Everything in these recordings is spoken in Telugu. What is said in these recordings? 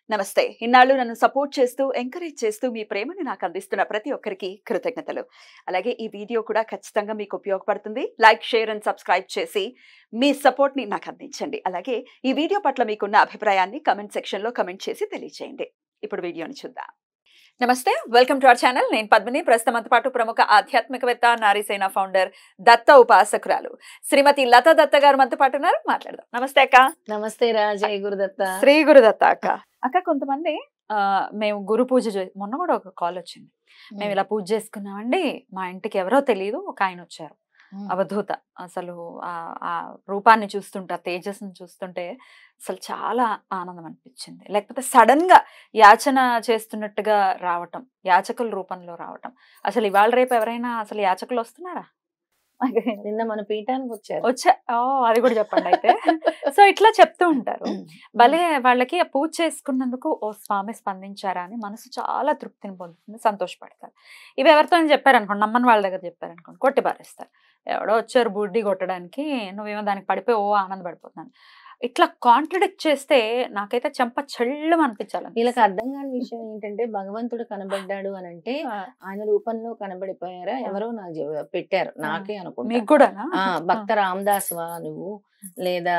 నమస్తే. ఇన్నాళ్ళు నన్ను సపోర్ట్ చేస్తూ, ఎంకరేజ్ చేస్తూ మీ ప్రేమని నాకు అందిస్తున్న ప్రతి ఒక్కరికి కృతజ్ఞతలు. అలాగే ఈ వీడియో కూడా ఖచ్చితంగా మీకు ఉపయోగపడుతుంది. లైక్, షేర్ అండ్ సబ్స్క్రైబ్ చేసి మీ సపోర్ట్‌ని నాకు అందించండి. అలాగే ఈ వీడియో పట్ల మీకున్న అభిప్రాయాన్ని కామెంట్ సెక్షన్‌లో కామెంట్ చేసి తెలియజేయండి. ఇప్పుడు వీడియోని చూద్దాం. నమస్తే. Welcome to our channel. నేను పద్మిని. ప్రస్తుతం మనతో పాటు ప్రముఖ ఆధ్యాత్మికవేత్త, నారీసేన ఫౌండర్, దత్త ఉపాసకురాలు శ్రీమతి లతా దత్త గారు మనతో పాటు ఉన్నారు. మాట్లాడదాం. నమస్తే అక్క. నమస్తే రా. జై గురుదత్త. శ్రీ గురుదత్త అక్క. అక్క కొంతమంది మేము గురు పూజ మొన్న కూడా ఒక కాల్ వచ్చింది. మేము ఇలా పూజ చేసుకున్నామండి, మా ఇంటికి ఎవరో తెలియదు, ఒక ఆయన వచ్చారు, అవధూత. అసలు ఆ రూపాన్ని చూస్తుంటే, ఆ తేజస్సును చూస్తుంటే అసలు చాలా ఆనందం అనిపించింది. లేకపోతే సడన్ గా యాచన చేస్తున్నట్టుగా రావటం, యాచకుల రూపంలో రావటం. అసలు ఇవాళ రేపు ఎవరైనా అసలు యాచకులు వస్తున్నారా? నిన్న మన పీఠానికి వచ్చారు. అది కూడా చెప్పండి అయితే. సో ఇట్లా చెప్తూ ఉంటారు. భలే వాళ్ళకి పూజ చేసుకున్నందుకు ఓ స్వామి స్పందించారా అని మనసు చాలా తృప్తిని పొందుతుంది, సంతోషపడతారు. ఇవి ఎవరితో అని చెప్పారనుకోండి, నమ్మని వాళ్ళ దగ్గర చెప్పారనుకోండి, కొట్టి పారేస్తారు. ఎవడో వచ్చారు బుడ్డి కొట్టడానికి, నువ్వేమో దానికి పడిపోయి ఆనందపడిపోతున్నాను. ఇట్లా కాంట్రడిక్ట్ చేస్తే నాకైతే చెంప చెళ్ళు అనిపించాలి. వీళ్ళకి అర్థం కాని విషయం ఏంటంటే, భగవంతుడు కనబడ్డాడు అని అంటే ఆయన రూపంలో కనబడిపోయారా ఎవరో నాకు పెట్టారు, నాకే అనుకుంటా. మీకు కూడా భక్త రామదాస్వా నువ్వు, లేదా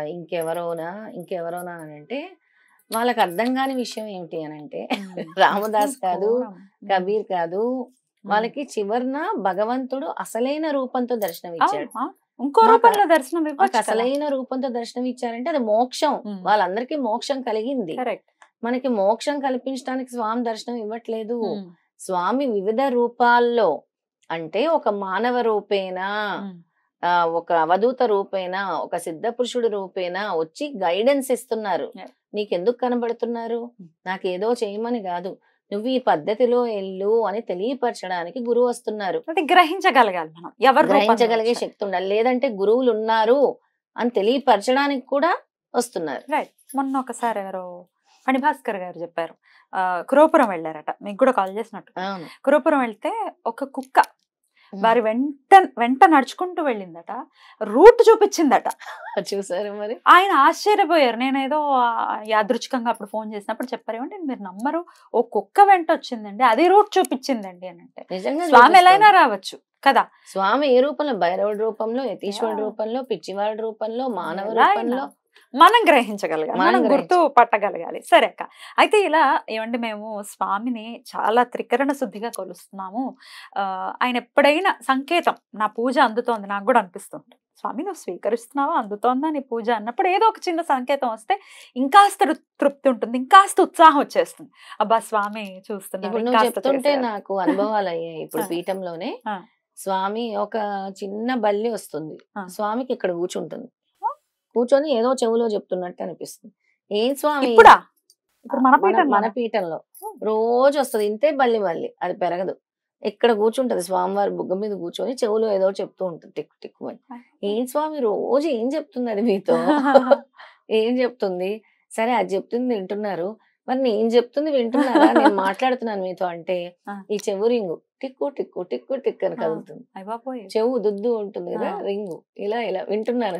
ఇంకెవరోనా అని అంటే వాళ్ళకి అర్థం కాని విషయం ఏమిటి అని అంటే, రామదాస్ కాదు, కబీర్ కాదు, వాళ్ళకి చివరిన భగవంతుడు అసలైన రూపంతో దర్శనం ఇచ్చాడు. ఇంకో రూపంలో దర్శనం అసలైన రూపంతో దర్శనం ఇచ్చారంటే అది మోక్షం. వాళ్ళందరికీ మోక్షం కలిగింది. మనకి మోక్షం కల్పించడానికి స్వామి దర్శనం ఇవ్వట్లేదు. స్వామి వివిధ రూపాల్లో, అంటే ఒక మానవ రూపేనా, ఒక అవధూత రూపేనా, ఒక సిద్ధ పురుషుడు రూపేనా వచ్చి గైడెన్స్ ఇస్తున్నారు. నీకెందుకు కనబడుతున్నారు, నాకేదో చేయమని కాదు, నువ్వు ఈ పద్ధతిలో వెళ్ళు అని తెలియపరచడానికి గురువు వస్తున్నారు. గ్రహించగలగాలి మనం, ఎవరు గ్రహించగలిగే శక్తి ఉండాలి. లేదంటే గురువులు ఉన్నారు అని తెలియపరచడానికి కూడా వస్తున్నారు. రైట్. మొన్న ఒకసారి ఎవరో ఫణిభాస్కర్ గారు చెప్పారు, కురవపురం వెళ్ళారట, మీకు కూడా కాల్ చేసినట్టు. కురవపురం వెళ్తే ఒక కుక్క వారి వెంట నడుచుకుంటూ వెళ్ళిందట, రూట్ చూపించిందట. చూసారు మరి, ఆయన ఆశ్చర్యపోయారు. నేనేదో యాదృచ్ఛికంగా అప్పుడు ఫోన్ చేసినప్పుడు చెప్పారు, ఏమంటే మీరు నమ్మరు, ఓ కుక్క వెంట వచ్చిందండి, అది రూట్ చూపించిందండి అని. అంటే నిజంగా స్వామి ఎలా అయినా రావచ్చు కదా. స్వామి ఏ రూపంలో, భైరవుడి రూపంలో, యతీశ్వరుడి రూపంలో, పిచ్చివాడి రూపంలో, మానవ రూపంలో మనం గ్రహించగలగాలి, మనం గుర్తు పట్టగలగాలి. సరే అక్క, అయితే ఇలా ఏమంటే మేము స్వామిని చాలా త్రికరణ శుద్ధిగా కొలుస్తున్నాము. ఆయన ఎప్పుడైనా సంకేతం, నా పూజ అందుతోంది, నాకు కూడా అనిపిస్తుంది, స్వామి నువ్వు స్వీకరిస్తున్నావా, అందుతోందా నీ పూజ అన్నప్పుడు ఏదో ఒక చిన్న సంకేతం వస్తే ఇంకాస్త తృప్తి ఉంటుంది, ఇంకాస్త ఉత్సాహం వచ్చేస్తుంది. అబ్బా స్వామి చూస్తున్నా. చెప్తుంటే నాకు అనుభవాలు అయ్యాయి. ఇప్పుడు పీఠంలోనే స్వామి ఒక చిన్న బల్లి వస్తుంది, స్వామికి ఇక్కడ కూర్చుంటుంది, కూర్చొని ఏదో చెవులో చెప్తున్నట్టు అనిపిస్తుంది. ఏం స్వామి, మన పీఠంలో రోజు వస్తుంది, ఇంతే బల్లి అది పెరగదు, ఇక్కడ కూర్చుంటది స్వామివారి బుగ్గ మీద కూర్చొని చెవులో ఏదో చెప్తూ ఉంటుంది, టిక్ టిక్ అని. ఏం స్వామి రోజు ఏం చెప్తుంది అది మీతో, ఏం చెప్తుంది? సరే అది చెప్తుంది వింటున్నారు, మరి నేను చెప్తుంది వింటున్నారా, నేను మాట్లాడుతున్నాను మీతో అంటే ఈ చెవు రింగు టిక్కు టిక్కు టిక్కు టిక్ అని కదులుతుంది. చెవు దుద్దు ఉంటుంది కదా, రింగు ఇలా ఇలా వింటున్నాను.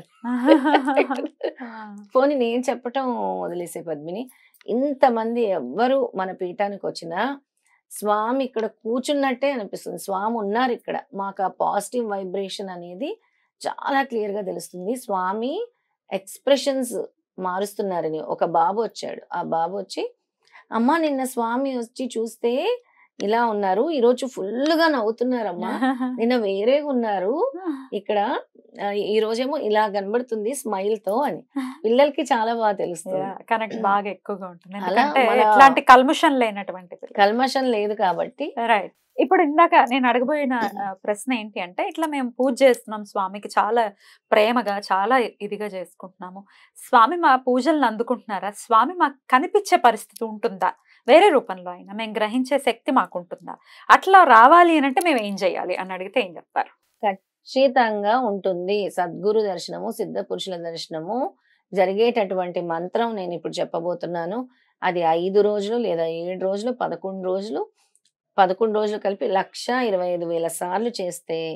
పోనీ నేను చెప్పటం వదిలేసే పద్మిని, ఇంతమంది ఎవ్వరు మన పీఠానికి వచ్చినా స్వామి ఇక్కడ కూర్చున్నట్టే అనిపిస్తుంది. స్వామి ఉన్నారు ఇక్కడ, మాకు ఆ పాజిటివ్ వైబ్రేషన్ అనేది చాలా క్లియర్ గా తెలుస్తుంది. స్వామి ఎక్స్ప్రెషన్స్ మారుస్తున్నారని. ఒక బాబు వచ్చాడు, ఆ బాబు వచ్చి, అమ్మ నిన్న స్వామి వచ్చి చూస్తే ఇలా ఉన్నారు, ఈరోజు ఫుల్గా నవ్వుతున్నారమ్మా, నిన్న వేరేగా ఉన్నారు, ఇక్కడ ఈ రోజేమో ఇలా కనబడుతుంది స్మైల్ తో అని. పిల్లలకి చాలా బాగా తెలుస్తుంది, కనెక్ట్ బాగా ఎక్కువగా ఉంటుంది. ఎలాంటి కల్మషం లేదు కాబట్టి. రైట్. ఇప్పుడు ఇందాక నేను అడగబోయిన ప్రశ్న ఏంటి అంటే, ఇట్లా మేము పూజ చేస్తున్నాం, స్వామికి చాలా ప్రేమగా చాలా ఇదిగా చేసుకుంటున్నాము, స్వామి మా పూజలను అందుకుంటున్నారా, స్వామి మాకు కనిపించే పరిస్థితి ఉంటుందా, వేరే రూపంలో అయినా మేము గ్రహించే శక్తి మాకుంటుందా, అట్లా రావాలి అని అంటే మేము ఏం చేయాలి అని అడిగితే ఏం చెప్తారు? ఖచ్చితంగా ఉంటుంది. సద్గురు దర్శనము, సిద్ధ పురుషుల దర్శనము జరిగేటటువంటి మంత్రం నేను ఇప్పుడు చెప్పబోతున్నాను. అది 5 రోజులు లేదా 7 రోజులు, 11 రోజులు కలిపి 1,25,000 సార్లు చేస్తే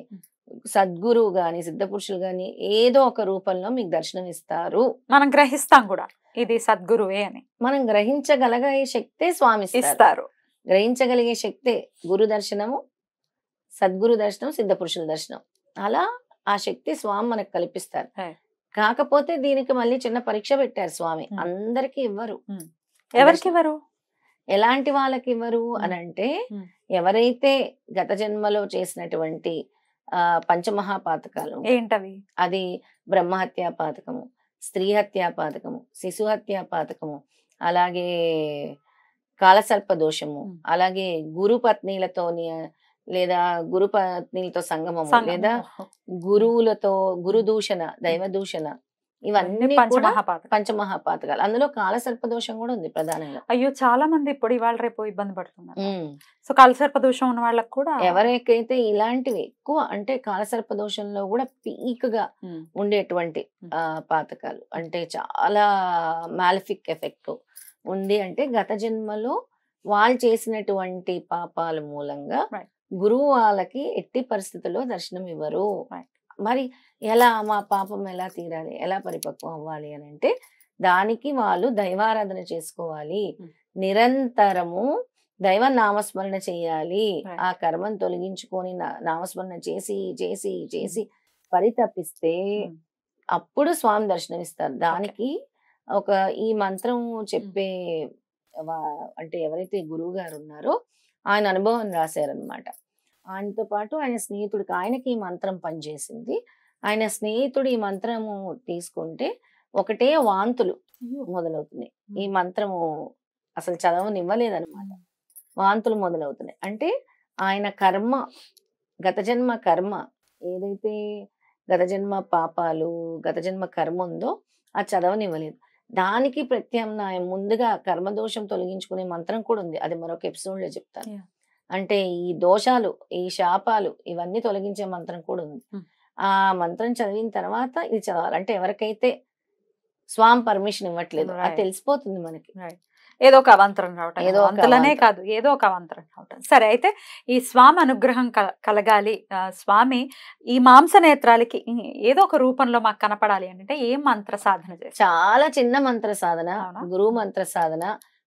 సద్గురువు గాని సిద్ధ పురుషులు గాని ఏదో ఒక రూపంలో మీకు దర్శనం ఇస్తారు. మనం గ్రహిస్తాం కూడా ఇది సద్గురువే అని. మనం గ్రహించగలిగే శక్తే స్వామి ఇస్తారు. గ్రహించగలిగే శక్తే గురు దర్శనము, సద్గురు దర్శనం, సిద్ధ పురుషుల దర్శనం. అలా ఆ శక్తి స్వామి మనకు కల్పిస్తారు. కాకపోతే దీనికి మళ్ళీ చిన్న పరీక్ష పెట్టారు స్వామి. అందరికి ఇవ్వరు. ఎవరికి ఇవ్వరు? ఎలాంటి వాళ్ళకి ఇవ్వరు అని అంటే, ఎవరైతే గత జన్మలో చేసినటువంటి పంచమహాపాతకాలు ఏంటవి? అది బ్రహ్మహత్యా పాతకము, స్త్రీ హత్యా పాతకము, శిశు హత్యా పాతకము, అలాగే కాలసర్ప దోషము, అలాగే గురు పత్నిలతోని లేదా గురు పత్నిలతో సంగమము, లేదా గురువులతో గురు దూషణ, దైవ దూషణ, ఇవన్నీ పంచమహాపాతకాలు. అందులో కాలసర్ప దోషం కూడా ఉంది ప్రధానంగా. అయ్యో, చాలా మంది ఇప్పుడు ఇవాళ రేపు ఇబ్బంది పడుతున్నారు. సో కాలసర్ప దోషం ఉన్న వాళ్ళకి కూడా, ఎవరికైతే ఇలాంటివి ఎక్కువ అంటే కాలసర్ప దోషంలో కూడా పీక్ గా ఉండేటువంటి పాతకాలు అంటే చాలా మాలిఫిక్ ఎఫెక్ట్ ఉంది. అంటే గత జన్మలో వాళ్ళు చేసినటువంటి పాపాల మూలంగా గురువు వాళ్ళకి ఎట్టి పరిస్థితుల్లో దర్శనం ఇవ్వరు. మరి ఎలా మా పాపం ఎలా తీరాలి, ఎలా పరిపక్వం అవ్వాలి అని అంటే, దానికి వాళ్ళు దైవారాధన చేసుకోవాలి, నిరంతరము దైవ నామస్మరణ చేయాలి. ఆ కర్మను తొలగించుకొని నామస్మరణ చేసి చేసి చేసి పరితపిస్తే అప్పుడు స్వామి దర్శనం ఇస్తారు. దానికి ఒక ఈ మంత్రం చెప్పే అంటే ఎవరైతే గురువు గారు ఉన్నారో ఆయన అనుభవం రాశారనమాట. ఆయనతో పాటు ఆయన స్నేహితుడికి, ఆయనకి ఈ మంత్రం పనిచేసింది. ఆయన స్నేహితుడు ఈ మంత్రము తీసుకుంటే ఒకటే వాంతులు మొదలవుతున్నాయి. ఈ మంత్రము అసలు చదవనివ్వలేదన్నమాట. వాంతులు మొదలవుతున్నాయి. అంటే ఆయన కర్మ, గత జన్మ కర్మ ఏదైతే గత జన్మ పాపాలు, గత జన్మ కర్మ ఉందో అది చదవనివ్వలేదు. దానికి ప్రత్యామ్నాయం ముందుగా కర్మదోషం తొలగించుకునే మంత్రం కూడా ఉంది. అది మరొక ఎపిసోడ్ లో చెప్తాను. అంటే ఈ దోషాలు, ఈ శాపాలు ఇవన్నీ తొలగించే మంత్రం కూడా ఉంది. ఆ మంత్రం చదివిన తర్వాత ఇది చదవాలి. అంటే ఎవరికైతే స్వామి పర్మిషన్ ఇవ్వట్లేదు అది తెలిసిపోతుంది మనకి. ఏదో ఒక అవంతరం రావటం, ఏదో అంతలనే కాదు, ఏదో ఒక అవంతరం రావటం. సరే, అయితే ఈ స్వామి అనుగ్రహం కలగాలి, స్వామి ఈ మాంస నేత్రాలకి ఏదో ఒక రూపంలో మాకు కనపడాలి అంటే ఏం మంత్ర సాధన చేయాలి? చాలా చిన్న మంత్ర సాధన, గురువు మంత్ర సాధన.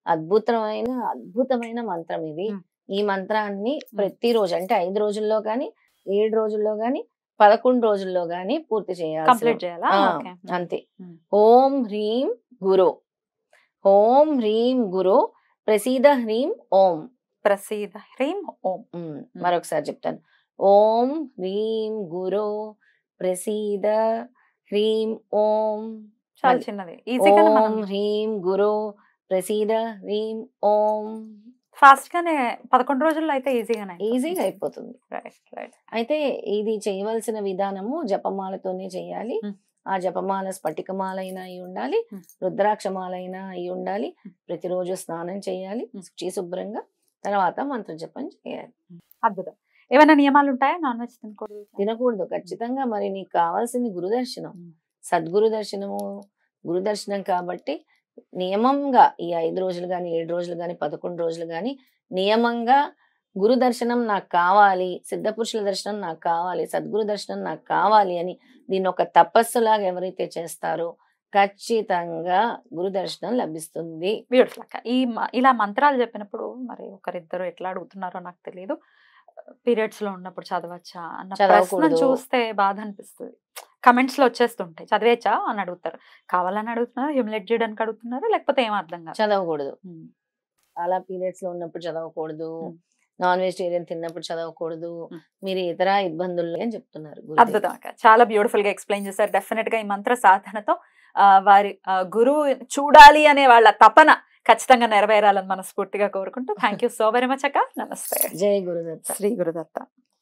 అద్భుతమైన మంత్రం ఇది. ఈ మంత్రాన్ని ప్రతిరోజు అంటే 5 రోజుల్లో గాని, 7 రోజుల్లో గాని, 11 రోజుల్లో గాని పూర్తి చేయాలి, కంప్లీట్ చేయాలా? అంతే. ఓం హ్రీం గురు, ఓం హ్రీం గురు, ప్రసీద హ్రీం ఓం, ప్రసీద హ్రీం ఓం. మరొకసారి చెప్తాను. ఓం హ్రీం గురు, ప్రసీద హ్రీం ఓం. చాలా చిన్నది. ఓం హ్రీం గురు, ప్రసీద హ్రీం ఓం. ఫాస్ట్ గానే 11 రోజుల్లో అయితే ఈజీగా అయిపోతుంది. అయితే ఇది చేయవలసిన విధానము జపమాలతోనే చేయాలి. ఆ జపమాల స్ఫటికమాల అయినా అయి ఉండాలి, రుద్రాక్షమాల అయినా అయి ఉండాలి. ప్రతిరోజు స్నానం చేయాలి శుచి శుభ్రంగా, తర్వాత మంత్ర జపం చేయాలి. అద్భుతం. ఏమైనా నియమాలు ఉంటాయా? నాన్ వెజ్ తినకూడదు ఖచ్చితంగా. మరి నీకు కావాల్సింది గురుదర్శనం, సద్గురు దర్శనము. గురుదర్శనం కాబట్టి నియమంగా ఈ 5 రోజులు గాని, 7 రోజులు గాని, 11 రోజులు గాని నియమంగా గురు దర్శనం నాకు కావాలి, సిద్ధ పురుషుల దర్శనం నాకు కావాలి, సద్గురు దర్శనం నాకు కావాలి అని దీన్ని ఒక తపస్సులాగా ఎవరైతే చేస్తారో ఖచ్చితంగా గురు దర్శనం లభిస్తుంది. బ్యూటిఫుల్ అక్క. ఇలా మంత్రాలు చెప్పినప్పుడు మరి ఒకరిద్దరు ఎట్లా అడుగుతున్నారో నాకు తెలియదు, పీరియడ్స్ లో ఉన్నప్పుడు చదవచ్చా అన్న ప్రశ్న చూస్తే బాధ అనిపిస్తుంది. కమెంట్స్ లో వచ్చేస్తుంటాయి, చదివేచ్చా అని అడుగుతారు. కావాలని అడుగుతున్నారు, హ్యూమిలేట్ చేయడానికి అడుగుతున్నారు, లేకపోతే ఏం అర్థం కాదు. చదవకూడదు. అలా పీరియడ్స్ లో ఉన్నప్పుడు చదవకూడదు, నాన్ వెజిటేరియన్ తిన్నప్పుడు చదవకూడదు, మీరు ఇతర ఇబ్బందులు అని చెప్తున్నారు. అద్భుతం అక్క, చాలా బ్యూటిఫుల్ గా ఎక్స్ప్లెయిన్ చేశారు. డెఫినెట్ గా ఈ మంత్ర సాధనతో వారి గురువు చూడాలి అనే వాళ్ళ తపన ఖచ్చితంగా నెరవేరాలని మనస్ఫూర్తిగా కోరుకుంటూ thank you so very much అక్క. నమస్తే. జై గురుదత్త. శ్రీ గురుదత్త.